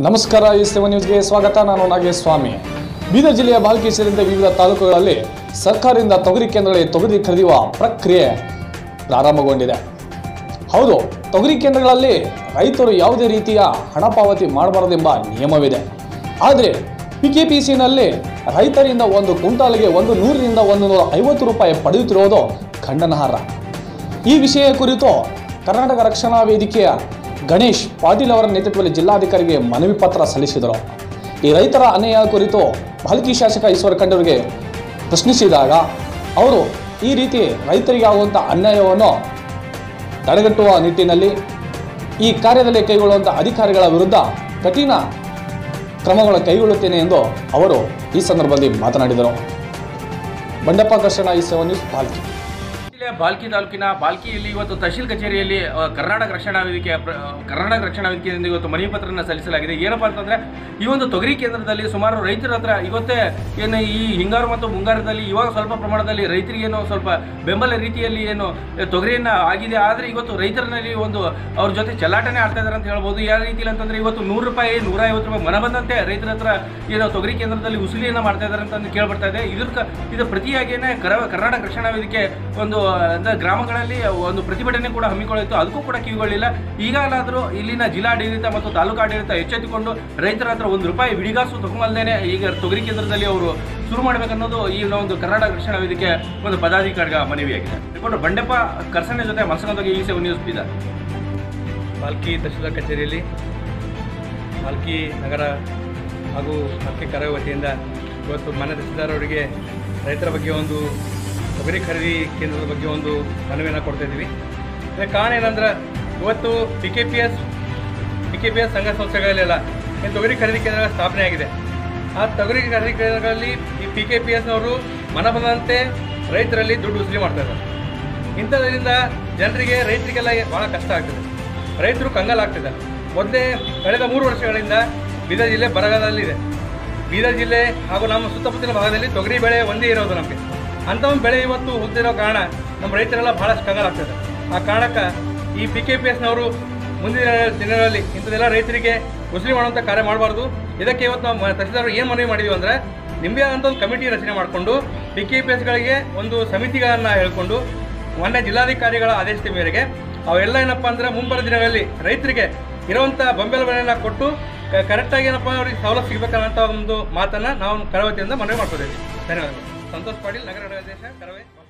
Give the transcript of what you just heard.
ನಮಸ್ಕಾರ ಈ ಸೆವೆನ್ ನ್ಯೂಸ್ಗೆ ಸ್ವಾಗತ. ನಾನು ನಾಗೇಸ್ವಾಮಿ. ಬೀದರ್ ಜಿಲ್ಲೆಯ ಬಾಲ್ಕಿ ಸೇರಿದಂತೆ ವಿವಿಧ ತಾಲೂಕುಗಳಲ್ಲಿ ಸರ್ಕಾರದಿಂದ ತೊಗರಿ ಕೇಂದ್ರಗಳಲ್ಲಿ ತೊಗರಿ ಖರೀದಿಸುವ ಪ್ರಕ್ರಿಯೆ ಪ್ರಾರಂಭಗೊಂಡಿದೆ. ಹೌದು, ತೊಗರಿ ಕೇಂದ್ರಗಳಲ್ಲಿ ರೈತರು ಯಾವುದೇ ರೀತಿಯ ಹಣ ಪಾವತಿ ಮಾಡಬಾರದೆಂಬ ನಿಯಮವಿದೆ. ಆದರೆ PKPCನಲ್ಲಿ ರೈತರಿಂದ ಒಂದು ಕ್ವಿಂಟಾಲ್ಗೆ 100 ರಿಂದ 150 ರೂಪಾಯಿ ಪಡೆಯುತ್ತಿರುವುದು ಖಂಡನಾರ್ಹ. ಈ ವಿಷಯ ಕುರಿತು ಕರ್ನಾಟಕ ರಕ್ಷಣಾ ವೇದಿಕೆಯ ಗಣೇಶ್ ಪಾಟೀಲ್ ಅವರ ನೇತೃತ್ವದಲ್ಲಿ ಜಿಲ್ಲಾಧಿಕಾರಿಗೆ ಮನವಿ ಪತ್ರ ಸಲ್ಲಿಸಿದರು. ಈ ರೈತರ ಅನ್ಯಾಯ ಕುರಿತು ಬಾಲ್ಕಿ ಶಾಸಕ ಈಶ್ವರ ಖಂಡ್ರೆಯವರಿಗೆ ಪ್ರಶ್ನಿಸಿದಾಗ ಅವರು ಈ ರೀತಿ ರೈತರಿಗೆ ಆಗುವಂಥ ಅನ್ಯಾಯವನ್ನು ತಡೆಗಟ್ಟುವ ನಿಟ್ಟಿನಲ್ಲಿ ಈ ಕಾರ್ಯದಲ್ಲಿ ಕೈಗೊಳ್ಳುವಂಥ ಅಧಿಕಾರಿಗಳ ವಿರುದ್ಧ ಕಠಿಣ ಕ್ರಮಗಳನ್ನು ಕೈಗೊಳ್ಳುತ್ತೇನೆ ಎಂದು ಅವರು ಈ ಸಂದರ್ಭದಲ್ಲಿ ಮಾತನಾಡಿದರು. ಬಂಡೆಪ್ಪ ಕೃಷ್ಣ, ಈ ಸೆವೆನ್ ನ್ಯೂಸ್, ಬಾಲ್ಕಿ. ಬಾಲ್ಕಿ ತಾಲೂಕಿನ ಬಾಲ್ಕಿಯಲ್ಲಿ ಇವತ್ತು ತಹಶೀಲ್ ಕಚೇರಿಯಲ್ಲಿ ಕರ್ನಾಟಕ ರಕ್ಷಣಾ ವೇದಿಕೆಯಿಂದ ಇವತ್ತು ಮನವಿ ಪತ್ರವನ್ನು ಸಲ್ಲಿಸಲಾಗಿದೆ. ಏನಪ್ಪಾ ಅಂತಂದರೆ, ಈ ಒಂದು ತೊಗರಿ ಕೇಂದ್ರದಲ್ಲಿ ಸುಮಾರು ರೈತರ ಹತ್ರ ಇವತ್ತೇ ಏನು ಈ ಹಿಂಗಾರು ಮತ್ತು ಮುಂಗಾರದಲ್ಲಿ ಇವಾಗ ಸ್ವಲ್ಪ ಪ್ರಮಾಣದಲ್ಲಿ ರೈತರಿಗೇನು ಸ್ವಲ್ಪ ಬೆಂಬಲ ರೀತಿಯಲ್ಲಿ ಏನು ತೊಗರಿಯನ್ನು ಆಗಿದೆ. ಆದರೆ ಇವತ್ತು ರೈತರಲ್ಲಿ ಒಂದು ಅವ್ರ ಜೊತೆ ಚೆಲ್ಲಾಟನೆ ಆಡ್ತಾ ಇದ್ದಾರೆ ಅಂತ ಹೇಳ್ಬೋದು. ಯಾವ ರೀತಿಯಲ್ಲಿ ಅಂತಂದರೆ, ಇವತ್ತು 100 ರೂಪಾಯಿ 150 ರೂಪಾಯಿ ಮನ ಬಂದಂತೆ ರೈತರ ಹತ್ರ ಏನು ತೊಗರಿ ಕೇಂದ್ರದಲ್ಲಿ ಉಸುಲಿಯನ್ನು ಮಾಡ್ತಾ ಇದ್ದಾರೆ ಅಂತ ಕೇಳ್ಬರ್ತಾ ಇದೆ. ಇದು ಪ್ರತಿಯಾಗಿಯೇ ಕರ್ನಾಟಕ ರಕ್ಷಣಾ ವೇದಿಕೆ ಒಂದು ಗ್ರಾಮಗಳಲ್ಲಿ ಒಂದು ಪ್ರತಿಭಟನೆ ಕೂಡ ಹಮ್ಮಿಕೊಳ್ಳಿತ್ತು. ಅದಕ್ಕೂ ಕೂಡ ಕಿವಿಗಳಿಲ್ಲ. ಈಗಲಾದರೂ ಇಲ್ಲಿನ ಜಿಲ್ಲಾಡಳಿತ ಮತ್ತು ತಾಲೂಕು ಆಡಳಿತ ಎಚ್ಚೆತ್ತುಕೊಂಡು ರೈತರ ಹತ್ರ 1 ರೂಪಾಯಿ ವಿಡಿಗಾಸು ತಗೊಂಬಲ್ದೇನೆ ಈಗ ತೊಗರಿ ಕೇಂದ್ರದಲ್ಲಿ ಅವರು ಶುರು ಮಾಡಬೇಕನ್ನೋದು ಈ ಒಂದು ಕರ್ನಾಟಕ ರಕ್ಷಣಾ ವೇದಿಕೆ ಒಂದು ಪದಾಧಿಕಾರಿಗಳ ಮನವಿಯಾಗಿದೆ. ರಿಪೋರ್ಟರ್ ಬಂಡೆಪ್ಪ ಕರ್ಸನೆ ಜೊತೆ ಮನಸ್ಸಂಗಿ, ಈ ಸೆವೆನ್ ನ್ಯೂಸ್, ಬೀದರ್. ಬಾಲ್ಕಿ ತಹಶೀಲ್ದಾರ್ ಕಚೇರಿಯಲ್ಲಿ ಬಾಲ್ಕಿ ನಗರ ಹಾಗೂ ಬಾಲ್ಕಿ ಕರ ವತಿಯಿಂದ ಇವತ್ತು ಮಾನ್ಯ ತಹಶೀಲ್ದಾರ್ ಅವರಿಗೆ ರೈತರ ಬಗ್ಗೆ ಒಂದು ತೊಗರಿ ಖರೀದಿ ಕೇಂದ್ರದ ಬಗ್ಗೆ ಒಂದು ಮನವಿಯನ್ನು ಕೊಡ್ತಾ ಇದ್ದೀವಿ. ಇದಕ್ಕೆ ಕಾರಣ ಏನಂದ್ರೆ, ಇವತ್ತು PKPS ಸಂಘ ಸಂಸ್ಥೆಗಳಲ್ಲೆಲ್ಲ ಏನು ತೊಗರಿ ಖರೀದಿ ಕೇಂದ್ರಗಳ ಸ್ಥಾಪನೆ ಆಗಿದೆ. ಆ ತೊಗರಿ ಖರೀದಿ ಕೇಂದ್ರಗಳಲ್ಲಿ ಈ PKPSನವರು ಮನ ಬಂದಂತೆ ರೈತರಲ್ಲಿ ದುಡ್ಡು ವಸೂಲಿ ಮಾಡ್ತಾ ಇದ್ದಾರೆ. ಇಂಥದ್ರಿಂದ ಜನರಿಗೆ ರೈತರಿಗೆಲ್ಲ ಭಾಳ ಕಷ್ಟ ಆಗ್ತದೆ. ರೈತರು ಕಂಗಾಲಾಗ್ತಿದ್ದಾರೆ. ಮೊದಲೇ ಕಳೆದ 3 ವರ್ಷಗಳಿಂದ ಬೀದರ್ ಜಿಲ್ಲೆ ಬರಗಾಲದಲ್ಲಿದೆ. ಬೀದರ್ ಜಿಲ್ಲೆ ಹಾಗೂ ನಮ್ಮ ಸುತ್ತಮುತ್ತಲಿನ ಭಾಗದಲ್ಲಿ ತೊಗರಿ ಬೆಳೆ ಒಂದೇ ಇರೋದು ನಮಗೆ. ಅಂಥ ಒಂದು ಬೆಳೆ ಇವತ್ತು ಹೊಂದಿರೋ ಕಾರಣ ನಮ್ಮ ರೈತರೆಲ್ಲ ಭಾಳಷ್ಟು ಕಂಗಾಲಾಗ್ತದೆ. ಆ ಕಾರಣಕ್ಕೆ ಈ PKPSನವರು ಮುಂದಿನ ದಿನಗಳಲ್ಲಿ ಇಂಥದ್ದೆಲ್ಲ ರೈತರಿಗೆ ವಸೂಲಿ ಮಾಡುವಂಥ ಕಾರ್ಯ ಮಾಡಬಾರ್ದು. ಇದಕ್ಕೆ ಇವತ್ತು ನಾವು ತಹಶೀಲ್ದಾರರು ಏನು ಮನವಿ ಮಾಡಿದ್ವಿ ಅಂದರೆ, ನಿಂಬೆ ಅಂತ ಒಂದು ಕಮಿಟಿ ರಚನೆ ಮಾಡಿಕೊಂಡು PKPSಗಳಿಗೆ ಒಂದು ಸಮಿತಿಗಳನ್ನು ಹೇಳ್ಕೊಂಡು ಮೊನ್ನೆ ಜಿಲ್ಲಾಧಿಕಾರಿಗಳ ಆದೇಶದ ಮೇರೆಗೆ ಅವೆಲ್ಲ ಏನಪ್ಪ ಅಂದರೆ ಮುಂಬರುವ ದಿನಗಳಲ್ಲಿ ರೈತರಿಗೆ ಇರುವಂಥ ಬೆಂಬಲ ಬೆಲೆಯನ್ನು ಕೊಟ್ಟು ಕರೆಕ್ಟಾಗಿ ಏನಪ್ಪ ಅವ್ರಿಗೆ ಸವಲತ್ತು ಸಿಗಬೇಕನ್ನೋಂಥ ಒಂದು ಮಾತನ್ನು ನಾವು ಕರವತಿಯಿಂದ ಮನವಿ ಮಾಡ್ಕೊಳ್ತೀವಿ. ಧನ್ಯವಾದಗಳು. ಸಂತೋಷ್ ಪಾಟೀಲ್, ನಗರ ದೇಶ, ಕರವೇ.